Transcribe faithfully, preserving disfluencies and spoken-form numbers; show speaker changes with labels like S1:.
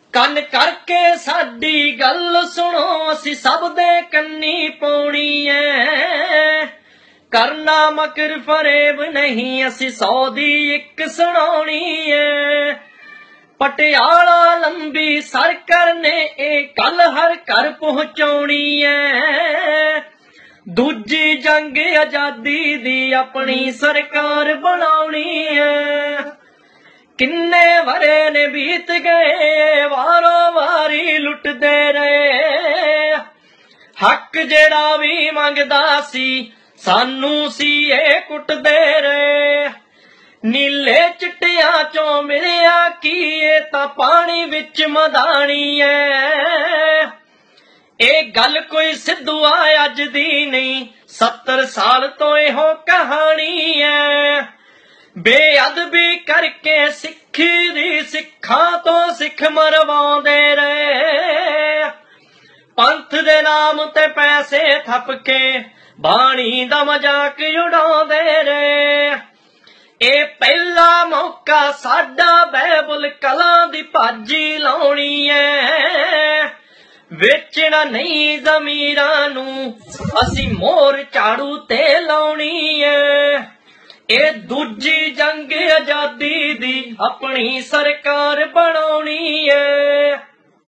S1: ਕੰਨ ਕਰਕੇ ਸਾਡੀ ਗੱਲ ਸੁਣੋ, ਅਸੀਂ ਸਭ ਦੇ ਕੰਨੀ ਪਾਉਣੀ ਐ। ਕਰਨਾ ਮਕਰ ਫਰੇਬ ਨਹੀਂ, ਅਸੀਂ ਸੌ ਦੀ ਇੱਕ ਸੁਣਾਉਣੀ ਐ। ਪਟਿਆਲਾ ਲੰਬੀ ਸਰ ਕਰਨੇ ਇਹ ਕੱਲ ਹਰ ਘਰ ਪਹੁੰਚਾਉਣੀ ਐ। ਦੂਜੀ ਜੰਗ ਆਜ਼ਾਦੀ ਦੀ ਆਪਣੀ ਸਰਕਾਰ ਬਣਾਉਣੀ ਐ। ਕਿੰਨੇ ਵਰੇ ਨੇ ਬੀਤ ਗਏ, ਵਾਰੋ ਵਾਰੀ ਲੁੱਟਦੇ ਰਹੇ। ਹੱਕ ਜਿਹੜਾ ਵੀ ਮੰਗਦਾ ਸੀ ਸਾਨੂੰ ਸੀ ਇਹ ਕੁੱਟਦੇ ਰਹੇ। ਨੀਲੇ ਚਿੱਟਿਆਂ ਚੋਂ ਮਿਲਿਆ ਕੀ, ਇਹ ਤਾਂ ਪਾਣੀ ਵਿੱਚ ਮਦਾਨੀ ਐ। ਇਹ ਗੱਲ ਕੋਈ ਸਿੱਧੂ ਆ ਅੱਜ ਦੀ ਨਹੀਂ, ਸੱਤਰ ਸਾਲ ਤੋਂ ਇਹੋ ਕਹਾਣੀ ਐ। ਬੇਅਦਬੀ ਕਰਕੇ ਸਿੱਖੀ ਦੀ ਸਿੱਖਾਂ ਤੋਂ ਸਿੱਖ ਮਰਵਾਉਂਦੇ ਰਹੇ। ਪੰਥ ਦੇ ਨਾਮ ਤੇ ਪੈਸੇ ਥੱਪ ਕੇ ਬਾਣੀ ਦਾ ਮਜ਼ਾਕ ਉਡਾਉਂਦੇ ਰਹੇ। ਇਹ ਪਹਿਲਾ ਮੌਕਾ ਸਾਡਾ ਬਾਈਬਲ ਕਲਾਂ ਦੀ ਭਾਜੀ ਲਾਉਣੀ ਐ। ਵੇਚਣਾ ਨਹੀਂ ਜ਼ਮੀਰਾਂ ਨੂੰ, ਅਸੀਂ ਮੋਹਰ ਝਾੜੂ ਤੇ ਲਾਉਣੀ ਐ। ਇਹ ਦੂਜੀ ਜੰਗ ਆਜ਼ਾਦੀ ਦੀ ਆਪਣੀ ਸਰਕਾਰ ਬਣਾਉਣੀ ਐ।